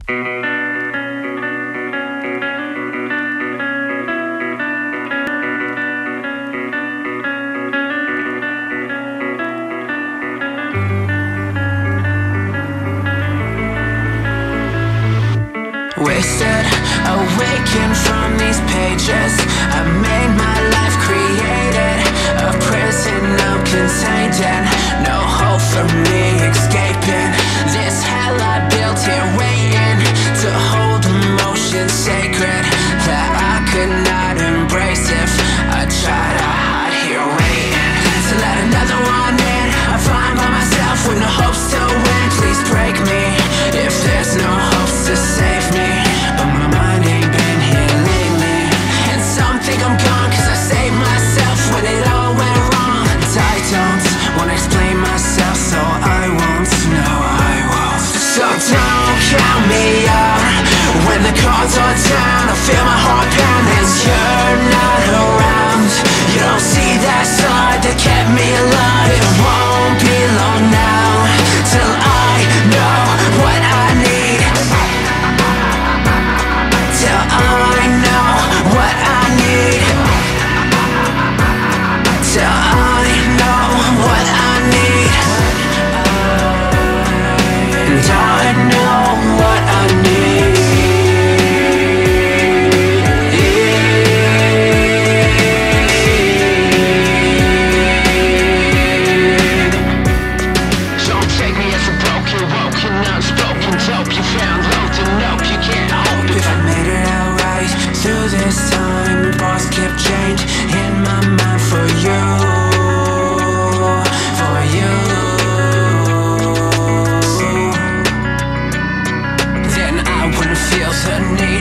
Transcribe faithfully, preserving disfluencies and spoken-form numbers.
Wasted, awaken from these pages. I made my life, created a prison I'm contained in. No hope for me escaping this hell I built here, waiting to hold emotions sacred that I could not embrace if I tried to hide here, waiting to let another one in. I'm fine by myself with no hopes to win. Please break me if there's no hopes to save me. But my mind ain't been here lately, and some think I'm gone cause I saved myself when it all went wrong. And I don't wanna explain myself, so I won't, no I won't. So don't count me out when the cards are down. I feel my heart pound as you're not around. You don't see that side that kept me alive. It won't be long now till I know what I need. Till I know what I need. Till I know what I need. And I know what I need. Don't take me as a broken, woken, unspoken dope. You found loads of nope, you can't hope. If I made it out right through this time, the bars kept change in my mind for you, for you. Then I wouldn't feel the need